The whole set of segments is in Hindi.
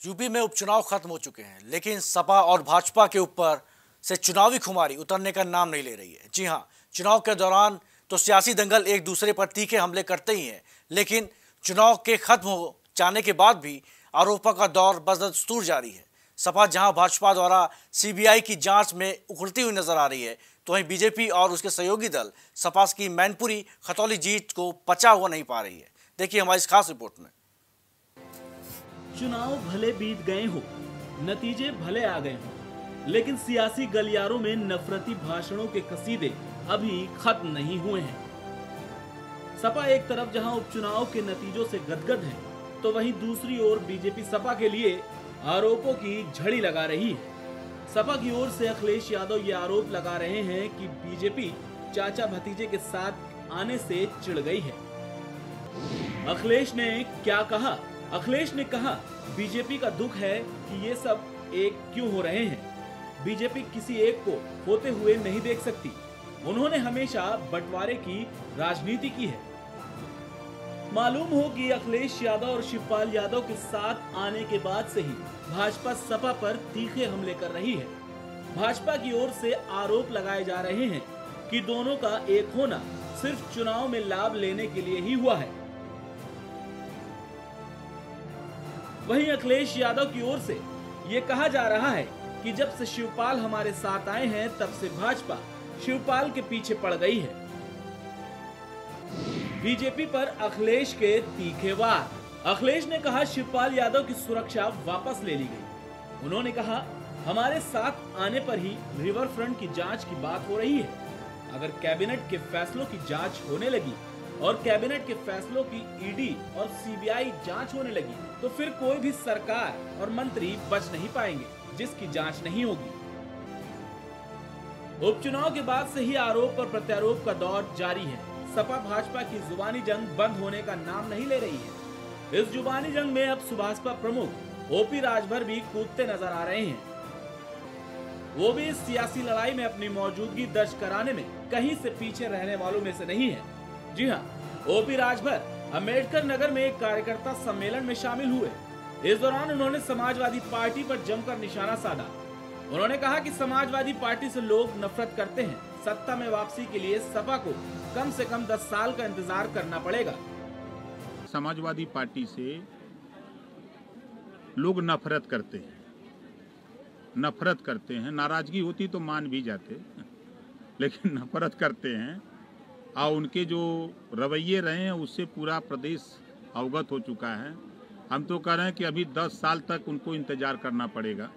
यूपी में उपचुनाव खत्म हो चुके हैं, लेकिन सपा और भाजपा के ऊपर से चुनावी खुमारी उतरने का नाम नहीं ले रही है। जी हां, चुनाव के दौरान तो सियासी दंगल एक दूसरे पर तीखे हमले करते ही हैं, लेकिन चुनाव के खत्म हो जाने के बाद भी आरोपों का दौर बदस्तूर जारी है। सपा जहां भाजपा द्वारा सीबीआई की जांच में उखड़ती हुई नजर आ रही है, तो वहीं बीजेपी और उसके सहयोगी दल सपा की मैनपुरी खतौली जीत को पचा हुआ नहीं पा रही है। देखिए हमारी इस खास रिपोर्ट में। चुनाव भले बीत गए हो, नतीजे भले आ गए हों, लेकिन सियासी गलियारों में नफरती भाषणों के कसीदे अभी खत्म नहीं हुए हैं। सपा एक तरफ जहां उपचुनाव के नतीजों से गदगद है, तो वहीं दूसरी ओर बीजेपी सपा के लिए आरोपों की झड़ी लगा रही है। सपा की ओर से अखिलेश यादव ये आरोप लगा रहे हैं कि बीजेपी चाचा भतीजे के साथ आने से चिढ़ गई है। अखिलेश ने क्या कहा? अखिलेश ने कहा, बीजेपी का दुख है कि ये सब एक क्यों हो रहे हैं। बीजेपी किसी एक को होते हुए नहीं देख सकती। उन्होंने हमेशा बंटवारे की राजनीति की है। मालूम हो कि अखिलेश यादव और शिवपाल यादव के साथ आने के बाद से ही भाजपा सपा पर तीखे हमले कर रही है। भाजपा की ओर से आरोप लगाए जा रहे हैं कि दोनों का एक होना सिर्फ चुनाव में लाभ लेने के लिए ही हुआ है। वहीं अखिलेश यादव की ओर से ये कहा जा रहा है कि जब से शिवपाल हमारे साथ आए हैं, तब से भाजपा शिवपाल के पीछे पड़ गई है। बीजेपी पर अखिलेश के तीखे वार। अखिलेश ने कहा, शिवपाल यादव की सुरक्षा वापस ले ली गई। उन्होंने कहा, हमारे साथ आने पर ही रिवर फ्रंट की जांच की बात हो रही है। अगर कैबिनेट के फैसलों की जांच होने लगी और कैबिनेट के फैसलों की ईडी और सीबीआई जांच होने लगी, तो फिर कोई भी सरकार और मंत्री बच नहीं पाएंगे जिसकी जांच नहीं होगी। उपचुनाव के बाद से ही आरोप और प्रत्यारोप का दौर जारी है। सपा भाजपा की जुबानी जंग बंद होने का नाम नहीं ले रही है। इस जुबानी जंग में अब सुभाषपा प्रमुख ओपी राजभर भी कूदते नजर आ रहे हैं। वो भी इस सियासी लड़ाई में अपनी मौजूदगी दर्ज कराने में कहीं से पीछे रहने वालों में से नहीं है। जी हाँ, ओपी राजभर अम्बेडकर नगर में एक कार्यकर्ता सम्मेलन में शामिल हुए। इस दौरान उन्होंने समाजवादी पार्टी पर जमकर निशाना साधा। उन्होंने कहा कि समाजवादी पार्टी से लोग नफरत करते हैं। सत्ता में वापसी के लिए सपा को कम से कम 10 साल का इंतजार करना पड़ेगा। समाजवादी पार्टी से लोग नफरत करते हैं, नाराजगी होती तो मान भी जाते, लेकिन नफरत करते हैं। और उनके जो रवैये रहे हैं उससे पूरा प्रदेश अवगत हो चुका है। हम तो कह रहे हैं कि अभी 10 साल तक उनको इंतजार करना पड़ेगा।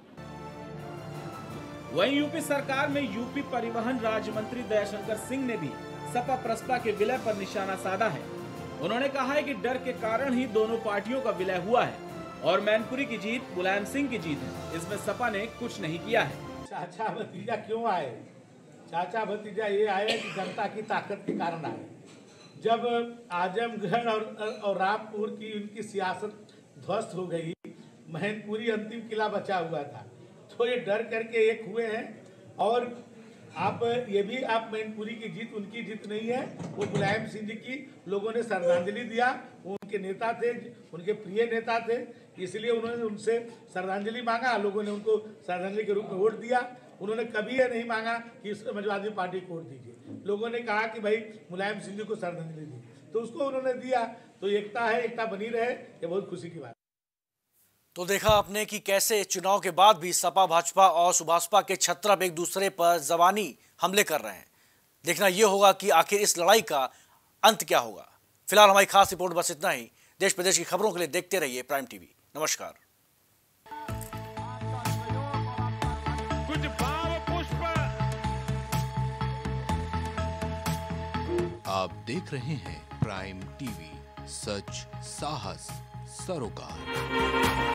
वहीं यूपी सरकार में यूपी परिवहन राज्य मंत्री दयाशंकर सिंह ने भी सपा प्रसपा के विलय पर निशाना साधा है। उन्होंने कहा है कि डर के कारण ही दोनों पार्टियों का विलय हुआ है और मैनपुरी की जीत मुलायम सिंह की जीत है। इसमें सपा ने कुछ नहीं किया है। चाचा भतीजा क्यों आए? चाचा भतीजा ये आए कि जनता की ताकत के कारण आए। जब आजमगढ़ और रामपुर की उनकी सियासत ध्वस्त हो गई, मैनपुरी अंतिम किला बचा हुआ था, तो ये डर करके एक हुए हैं। और आप ये भी आप मैनपुरी की जीत उनकी जीत नहीं है, वो मुलायम सिंह जी की लोगों ने श्रद्धांजलि दिया। वो उनके नेता थे, उनके प्रिय नेता थे, इसलिए उन्होंने उनसे श्रद्धांजलि मांगा। लोगों ने उनको श्रद्धांजलि के रूप में वोट दिया। उन्होंने कभी ये नहीं मांगा कि समाजवादी पार्टी को वोट दीजिए। लोगों ने कहा कि भाई मुलायम सिंह जी को श्रद्धांजलि दी, तो उसको उन्होंने दिया। तो एकता है, एकता बनी रहे, ये बहुत खुशी की बात। तो देखा आपने कि कैसे चुनाव के बाद भी सपा भाजपा और सुभाषपा के छत्र अब एक दूसरे पर जबानी हमले कर रहे हैं। देखना यह होगा कि आखिर इस लड़ाई का अंत क्या होगा। फिलहाल हमारी खास रिपोर्ट बस इतना ही। देश प्रदेश की खबरों के लिए देखते रहिए प्राइम टीवी। नमस्कार। कुछ भाव पुष्प। आप देख रहे हैं प्राइम टीवी, सच साहस सरोकार।